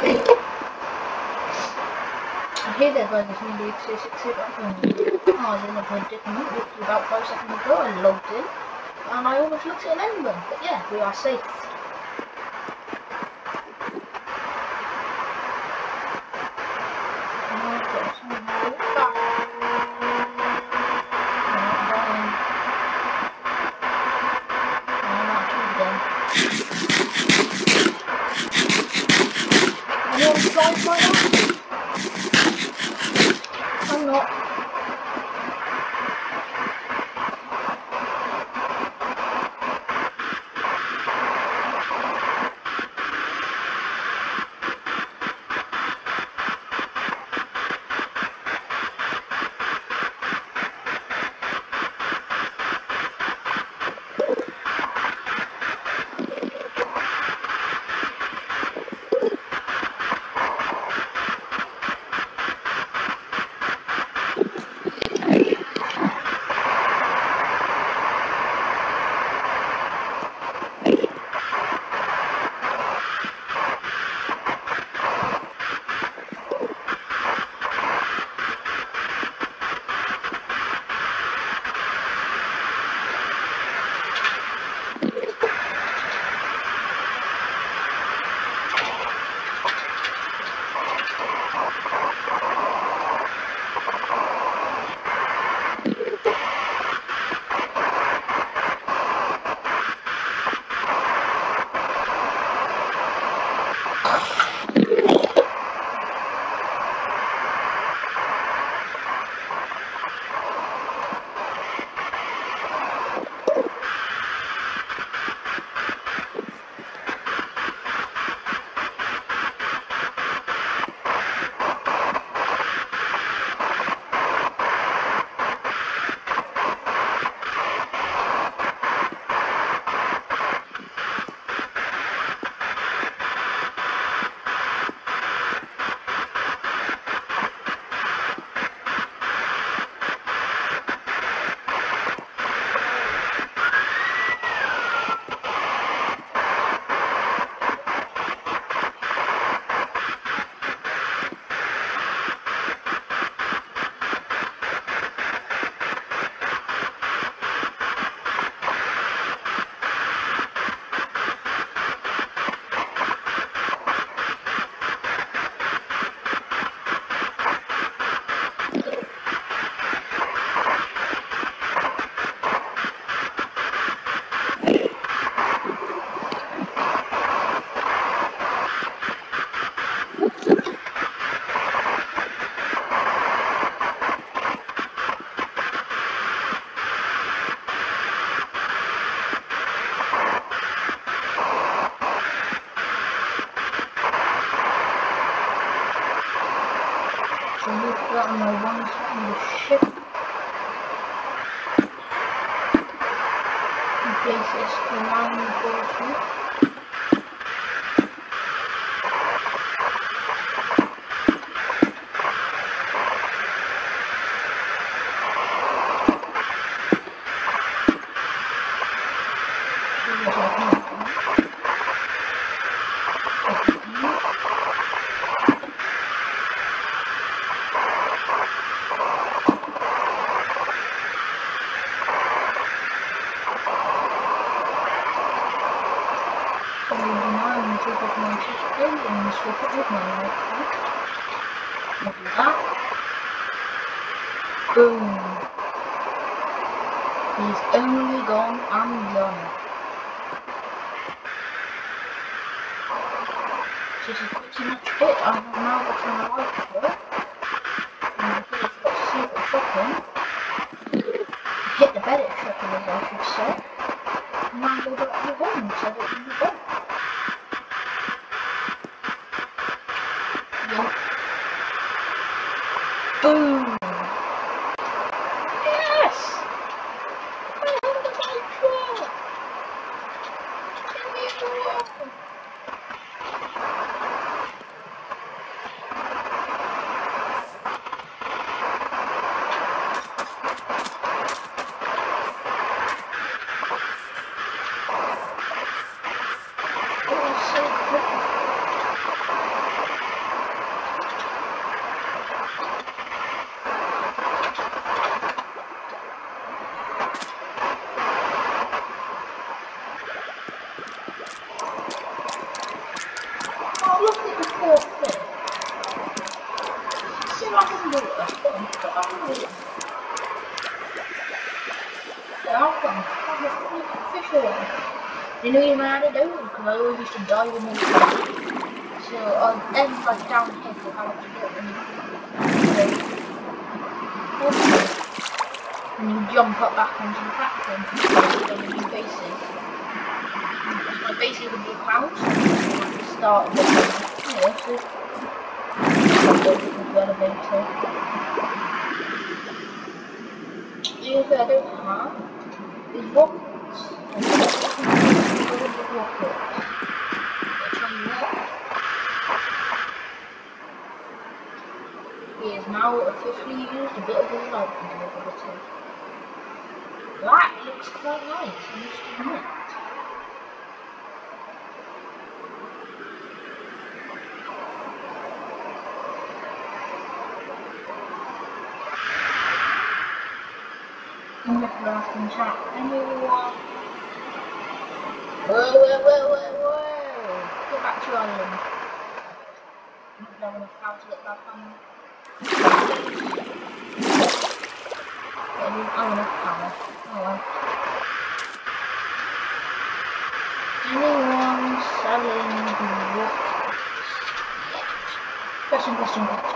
Hey there guys, it's me Luke666 here. I was in a predicament literally about 5 seconds ago. I logged in and I almost looked at an emblem, but yeah, we are safe. I'm not. So look at my one on the ship. In case it's command enforcement. And swap it with my life. Look at that. Boom. He's only gone and done. This is pretty much it. I have now got my life to work. And because I've got secret shotgun. Hit the better shotgun as I should say. And now go back to home so that you can go. Boom! Yes! I have the right shot! Give me the weapon! Oh, so quick! You know you had to do it because I always used to die when they were. So I'd end like down here for how much you get when you jump up back onto the platform on the new bases. My bases would be a cloud, so at the start of the elevator. The other thing I don't have is rockets. He is now officially used a bit of his life ability. That looks quite nice, I must admit. I'm just asking chat. Anyone? Whoa! Get back to your island. I don't have enough power to get back on. I don't have enough power. Oh well. Anyone selling the rockets? Question.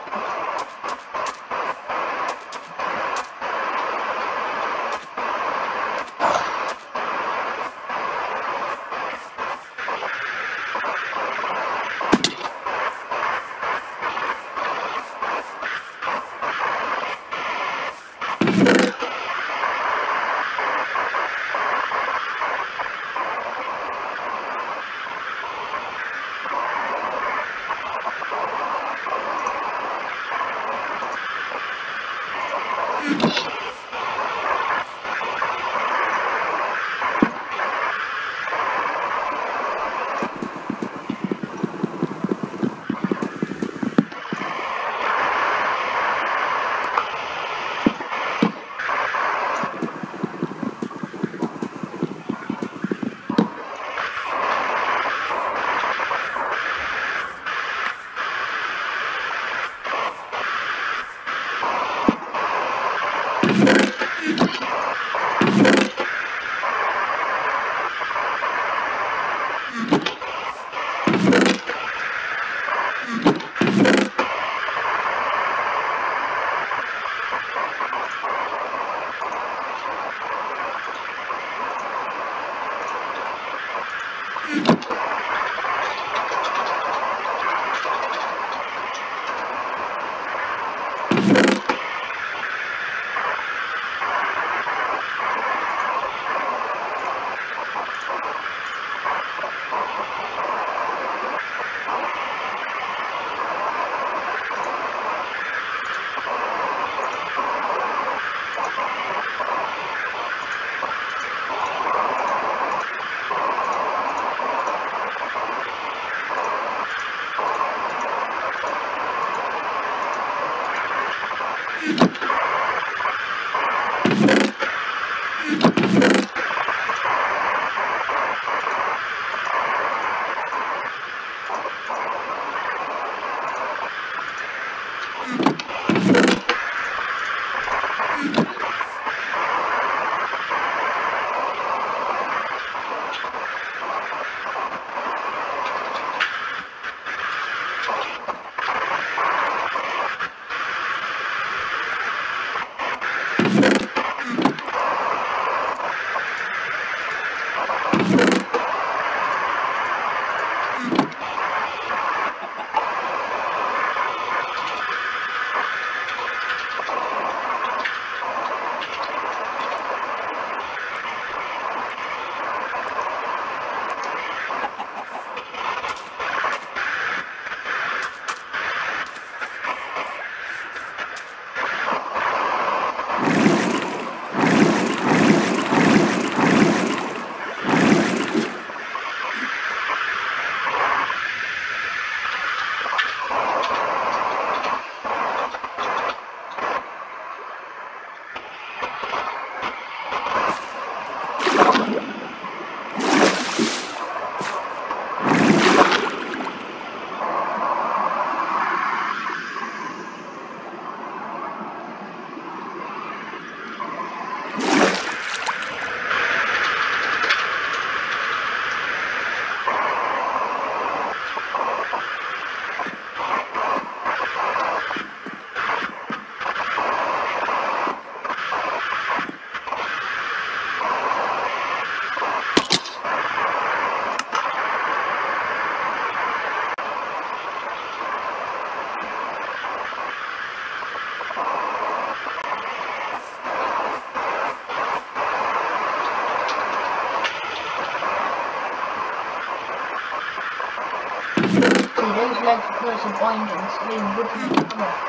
there's some bindings. I mean, wood to come on.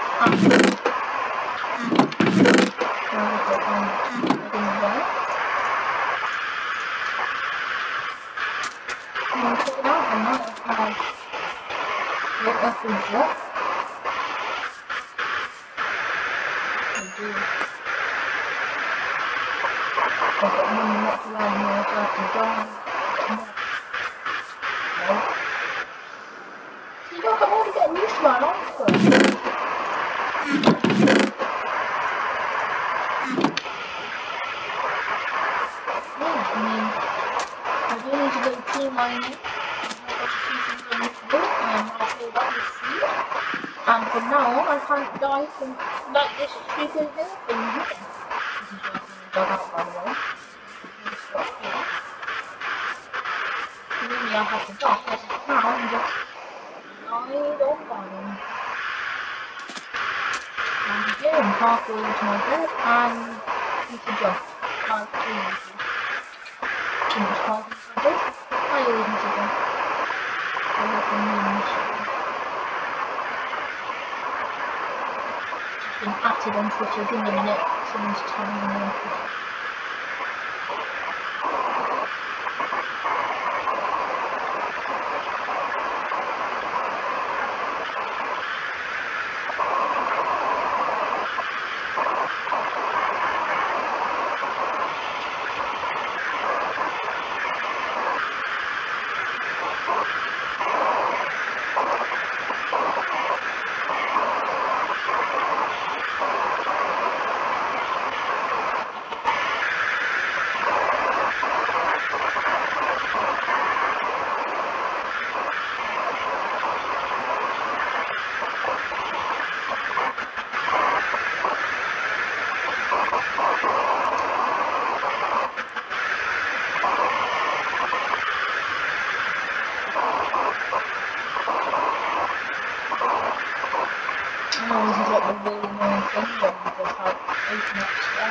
I've got one not to add more, so I have to go. See, look, I'm already getting used to my life. Yeah, I mean, I do need to go tree mining. I've got a few things I need to do, and I'll fill that with food. And from now on, I can't die from like this stupid hill thing here. This is where I'm dug out, by the way. Really, I have to die as of now and just lie on fire. And here I'm halfway into my bed and need to jump. Like 2 meters. Too much parking I do. I always need to jump. I have the means. Just been active on Twitter, give me a minute. Someone's telling me on Twitter. This is like the really annoying thing where you just like open up stuff.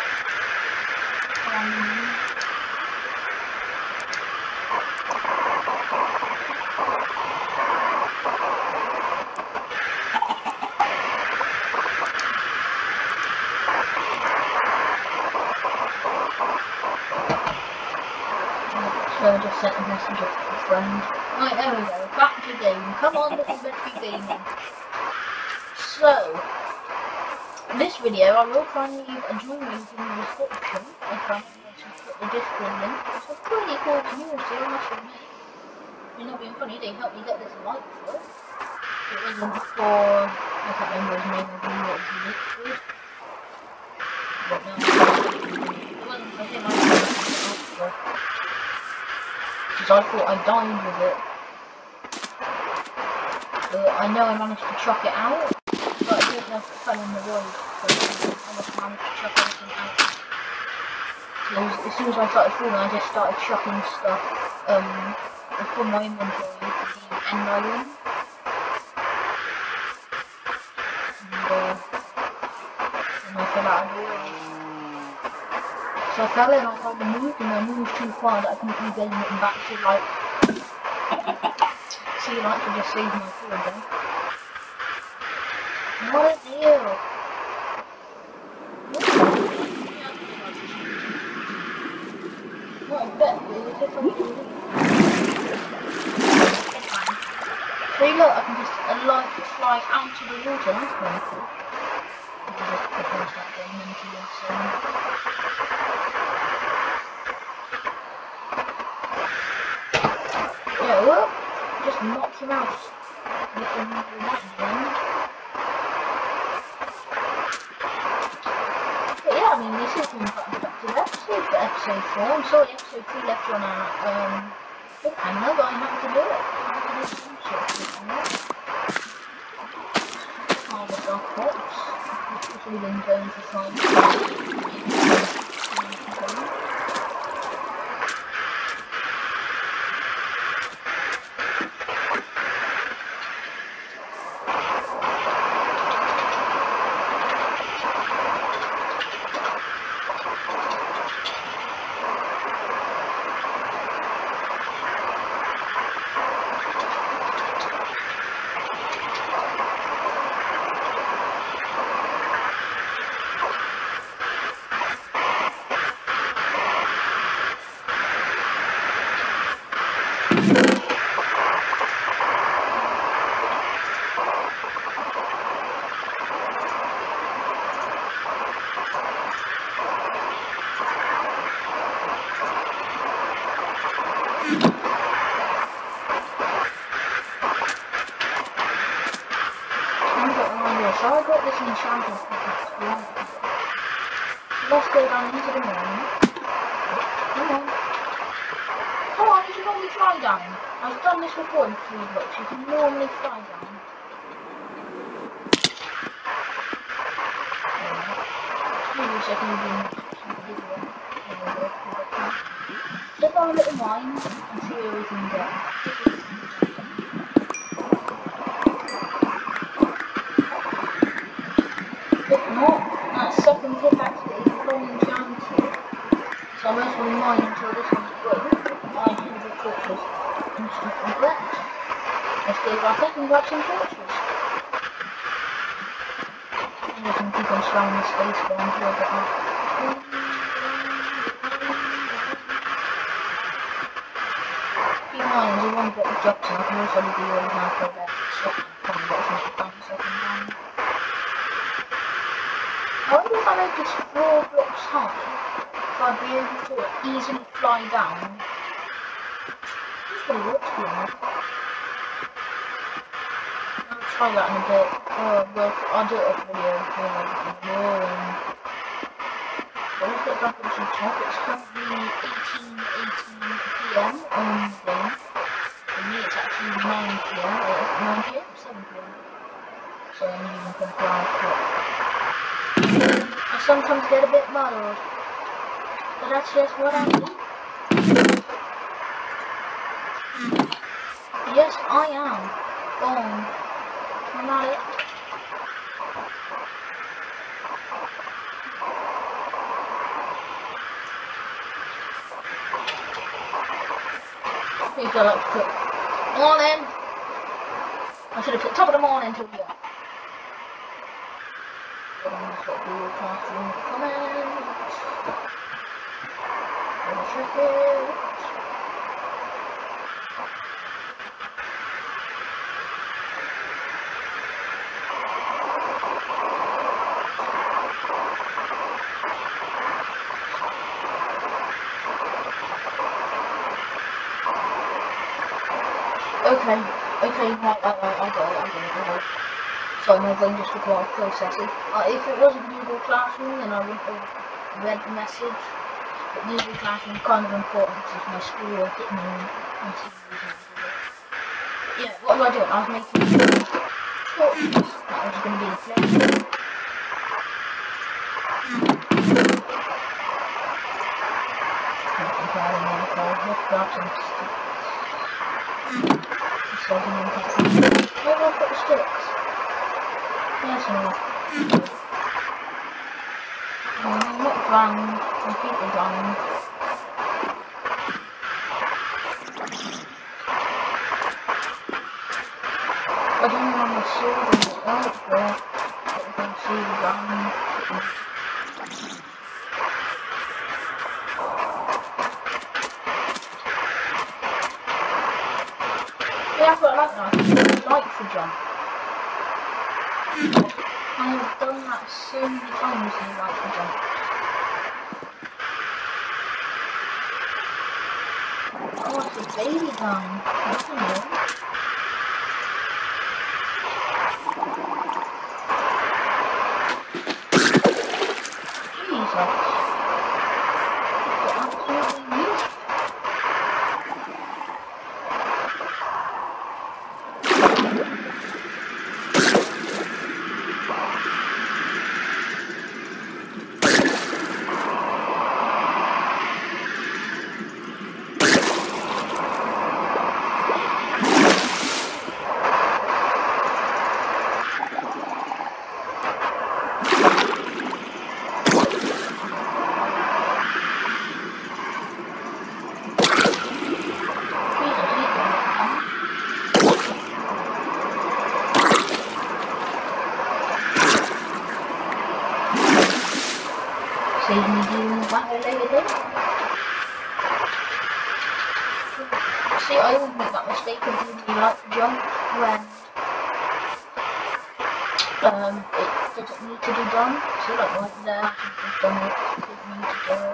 So I just sent a message to a friend. Right, there we go, back to game. Come on, little Betty Gaming. So, in this video I will try and leave a join link in the description if I want to put the Discord link. It's a pretty cool community, I must admit. You're not being funny, they helped me get this light for it. It wasn't for, I can't remember his name, I don't know what his nick was. But no, it wasn't for him, I didn't know for. Because I thought I died with it. But I know I managed to chuck it out. But I don't know if it fell in the road, so I must manage to chuck everything out. So as soon as I started falling, I just started chucking stuff from my inventory to the end island. And I fell out of the way. So I fell in, I tried to move, and I moved too far that I couldn't regain it back to like, see like to just save my fall again. What a deal! What a bet, we were just on the see, look, I can just fly out of the water, that's very cool. I can just propose that game into your scene. Yeah, well, just knock him out. Looking for that game. I mean, this is one quite a productive episode for episode 4. I'm sorry episode 3 left you on a cliffhanger, but I had to do it. I had to do some sort of cliffhanger. Harvest our crops, which we've been going to find. so I got this enchanted pickaxe. Let's go down into the mine. Come on. Come on, you can normally fly down. I've done this before in 3 blocks. You can normally fly down. Maybe a second video. Just on a little mine and see where we can get. If not, that second pickaxe that is from enchanted. So I'm just going to mine until this one's broke. 900 torches and stuff like that. Let's go back up and grab some torches. And you can keep on slamming the space bar until I get up. Keep in mind, there's a 1 block of drops and I can also be already halfway there. So, probably got some down the second down. I wonder if I make this 4 blocks high, if I'd be able to easily fly down. Just gonna look to be honest. I'll try that in a bit. Well, I'll do it off video before I get boring. But let's get back into the top. It's currently 18:18 PM on the game. For me it's actually 9 PM, or 9 PM? 7 PM. So I'm using 24 hours clock. I sometimes get a bit muddled, but that's just what I do. Yes, I am. Boom. I'm at it. Here's what I like to put. Morning! I should have put top of the morning till here. Okay, right, I got it. Sorry, my brain just took a while to process it. If it was a Google Classroom, then I wouldn't have read the message. But Google Classroom is kind of important because it's my schoolwork at me. Yeah, what was I doing? I was making torches. That was going to be the flame. Let's grab some sticks. Where do I put the sticks? Yes, no. I'm not drowned. Completely drowned. I don't know how my sword is. Oh, it's there. But you can see the drowned. Yeah, that's what I like now. I like to jump. I have done that so many times in like to jump. Oh, it's a baby gun. That's annoying. Jesus. It's absolutely useless. Save me doing what I later did. See, I always make that mistake of doing the like jump when it doesn't need to be done. See, like right there, I should have done it. It didn't need to do it.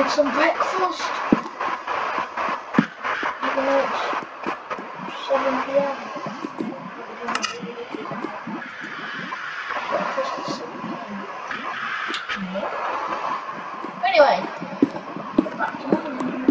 have some breakfast. Even though it's 7 PM. Breakfast at 7 PM. No. Anyway, back to mine.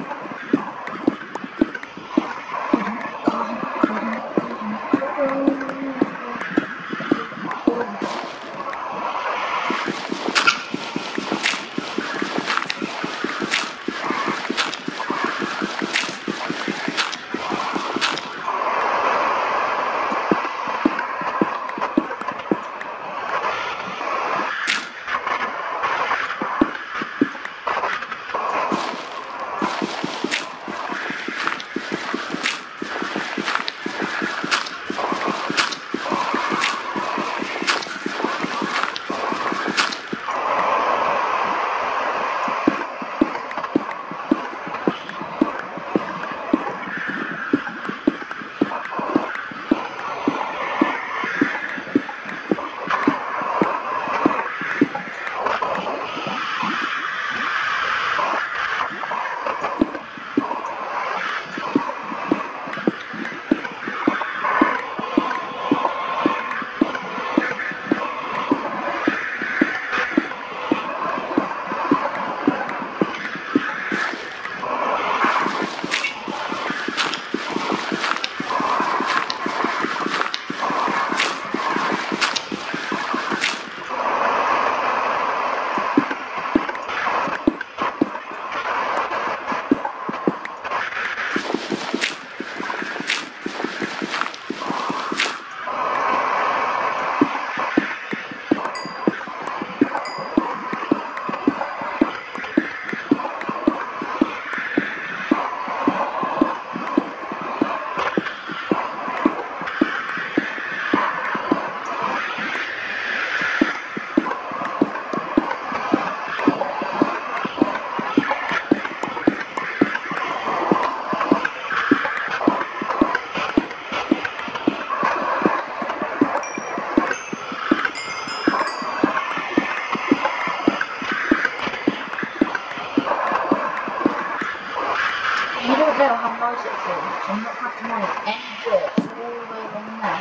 You don't know how nice it feels to not have to manage any dirt all the way along there.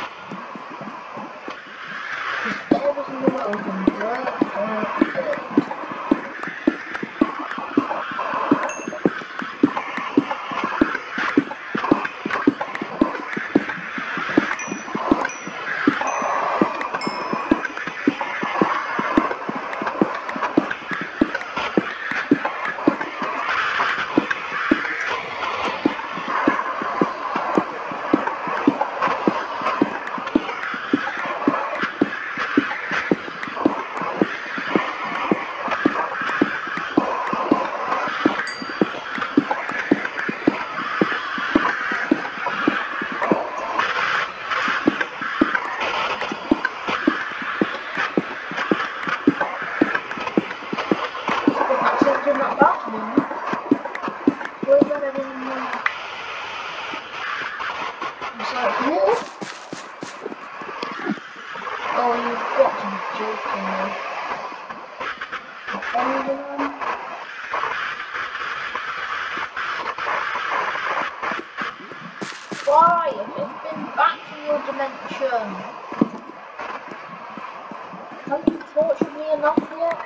Because every single road can dirt. Not about to be. Where's that everyone? I'm sorry, who? Oh, you've got to be joking me. Anyone? Why? Have you been back to your dimension? Have you tortured me enough yet?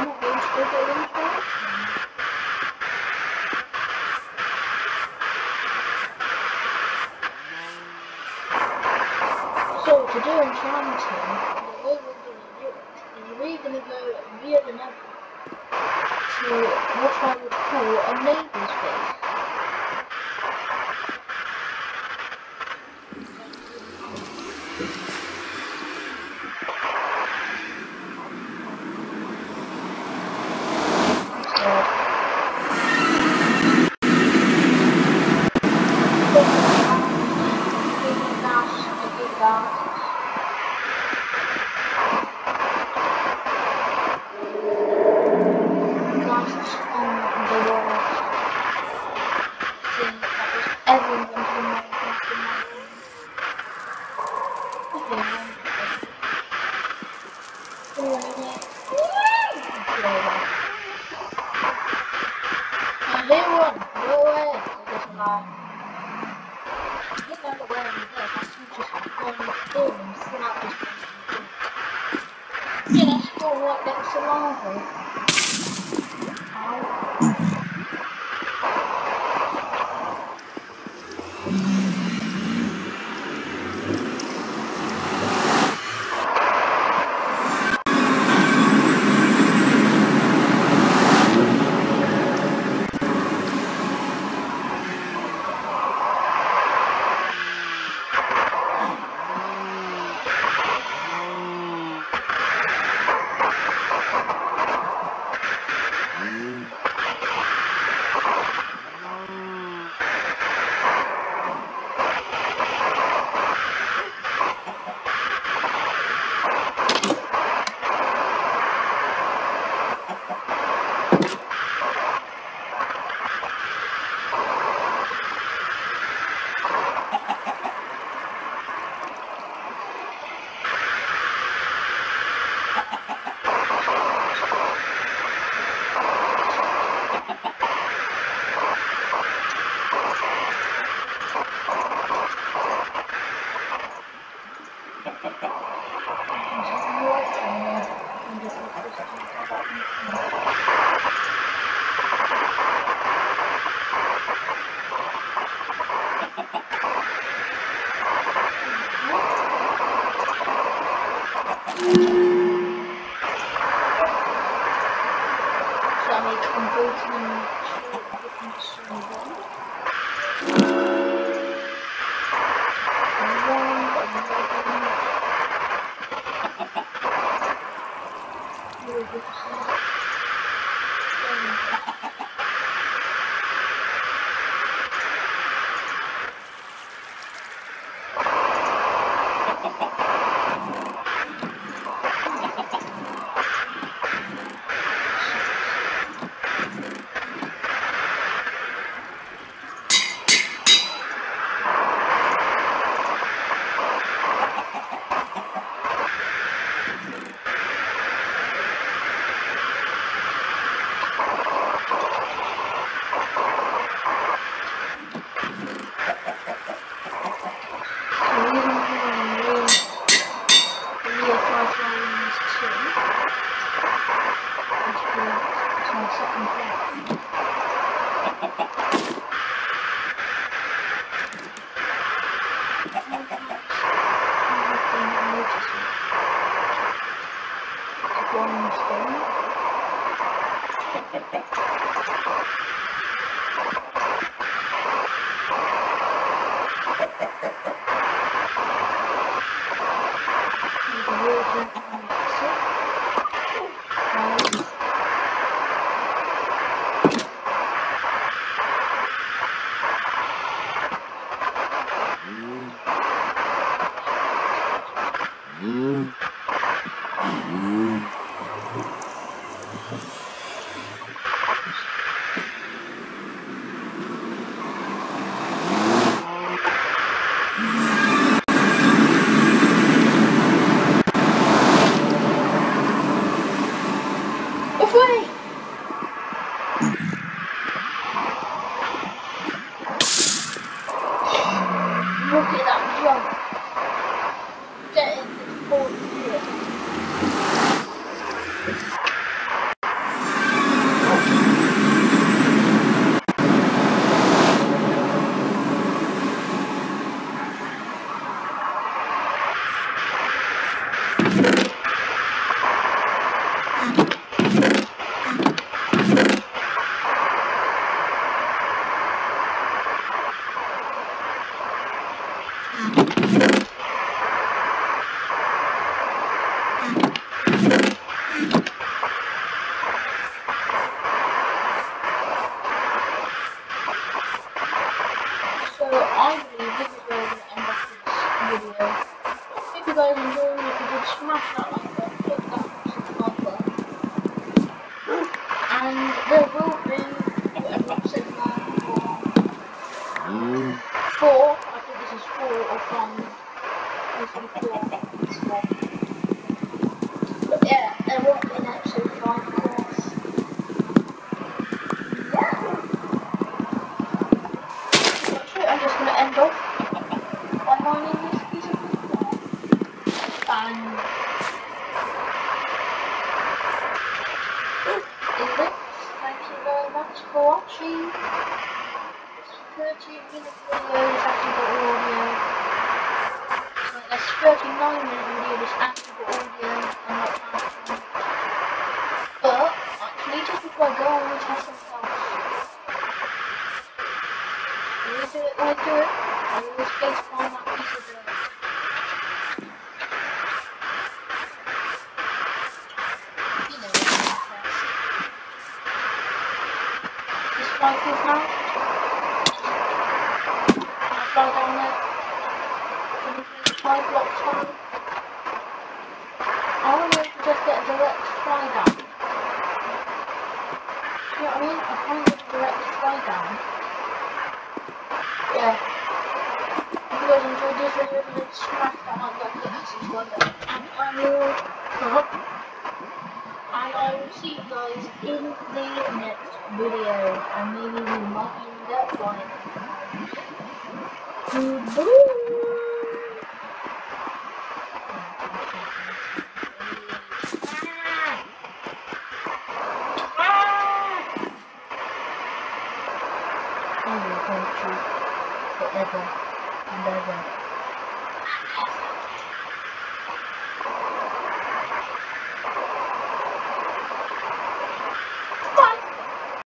I'm not going to go get reinforcements. So to do enchanting, the way we're going to do it is we're going to go via the nether to what I would call a neighbour's base. Yeah, that's all right, that's a lava. Ow. for watching. This 30-minute video is actually got audio. So this 39-minute video is actually got audio and not caption. But actually, just before I go, I want to test something else. When I do it, I always place on that piece of dirt. You know what I'm going to test. This fly proof now. Fly down there. 5 blocks high. I want to just get a direct fly down. You know what I mean? I can't get a direct fly down. Yeah. If you guys enjoyed this video, then smash that like button and subscribe button. And I will see you guys in the next video. And maybe we might even get one. Goodbye. Forever and ever.